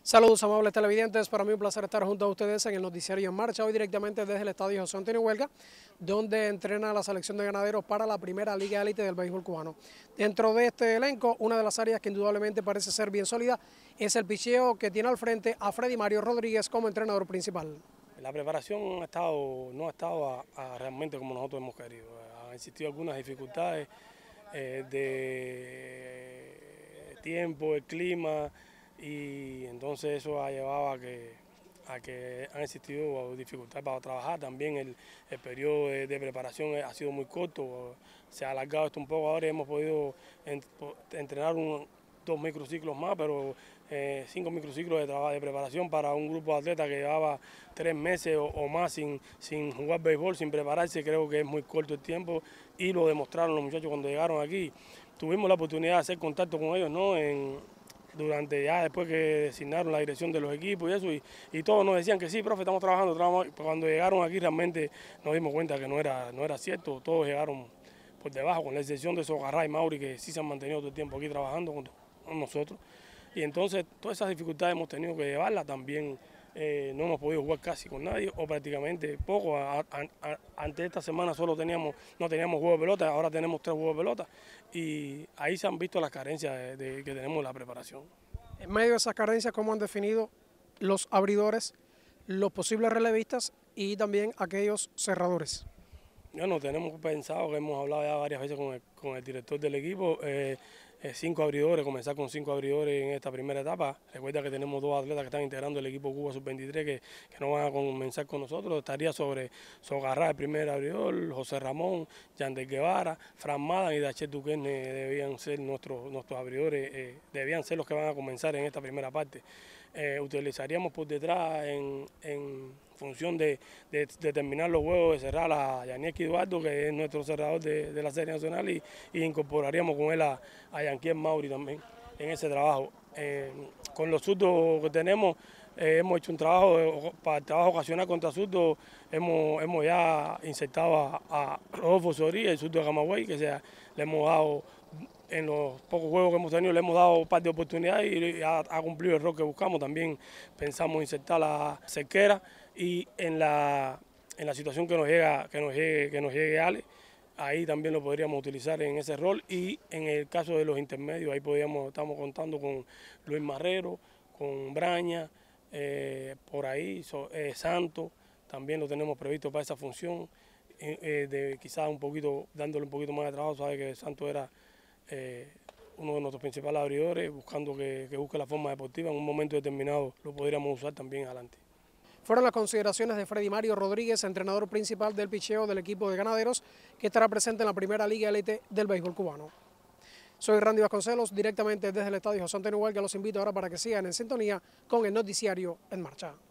Saludos amables televidentes, para mí un placer estar junto a ustedes en el noticiario En Marcha, hoy directamente desde el estadio José Antonio Huelga, donde entrena la selección de ganaderos para la primera liga élite del béisbol cubano. Dentro de este elenco, una de las áreas que indudablemente parece ser bien sólida es el picheo, que tiene al frente a Freddy Mario Rodríguez como entrenador principal. La preparación no ha estado realmente como nosotros hemos querido. Han existido algunas dificultades de tiempo, el clima, y entonces eso ha llevado a que han existido dificultades para trabajar. También el periodo de preparación ha sido muy corto, se ha alargado esto un poco ahora y hemos podido entrenar dos microciclos más, pero 5 microciclos de trabajo de preparación para un grupo de atletas que llevaba 3 meses o más sin jugar béisbol, sin prepararse. Creo que es muy corto el tiempo y lo demostraron los muchachos cuando llegaron aquí. Tuvimos la oportunidad de hacer contacto con ellos, ¿no? Durante ya después que designaron la dirección de los equipos y eso, y todos nos decían que sí, profe, estamos trabajando. Cuando llegaron aquí realmente nos dimos cuenta que no era cierto. Todos llegaron por debajo, con la excepción de Sogarra y Mauri, que sí se han mantenido todo el tiempo aquí trabajando con nosotros. Y entonces todas esas dificultades hemos tenido que llevarlas. También no hemos podido jugar casi con nadie o prácticamente poco. Ante esta semana no teníamos juego de pelota, ahora tenemos 3 juegos de pelota, y ahí se han visto las carencias que tenemos en la preparación. En medio de esas carencias, ¿cómo han definido los abridores, los posibles relevistas y también aquellos cerradores? Bueno, tenemos pensado, que hemos hablado ya varias veces con el director del equipo, 5 abridores, comenzar con 5 abridores en esta primera etapa. Recuerda que tenemos 2 atletas que están integrando el equipo Cuba Sub-23 que no van a comenzar con nosotros. Estaría sobre Sogarra, el primer abridor, José Ramón, Yandel Guevara, Fran Madan y Dachet Duquesne debían ser nuestros abridores, debían ser los que van a comenzar en esta primera parte. Utilizaríamos por detrás en función de terminar los juegos, de cerrar a Yaniel Eduardo, que es nuestro cerrador de la Serie Nacional, y incorporaríamos con él a Yanquiel Mauri también en ese trabajo. Con los zurdos que tenemos, hemos hecho un trabajo para el trabajo ocasional contra zurdos. Hemos ya insertado a Rodolfo Soria, el zurdo de Camagüey, que le hemos dado, en los pocos juegos que hemos tenido, le hemos dado un par de oportunidades y ha cumplido el rol que buscamos. También pensamos insertar la cerquera, y en la situación que nos llegue Ale, ahí también lo podríamos utilizar en ese rol. Y en el caso de los intermedios, ahí estamos contando con Luis Marrero, con Braña, por ahí Santos, también lo tenemos previsto para esa función, quizás dándole un poquito más de trabajo. Sabe que Santos era uno de nuestros principales abridores, buscando que busque la forma deportiva. En un momento determinado lo podríamos usar también adelante. Fueron las consideraciones de Freddy Mario Rodríguez, entrenador principal del picheo del equipo de ganaderos, que estará presente en la primera liga élite del béisbol cubano. Soy Randy Vasconcelos, directamente desde el estadio José Antonio Huelga. Los invito ahora para que sigan en sintonía con el noticiario En Marcha.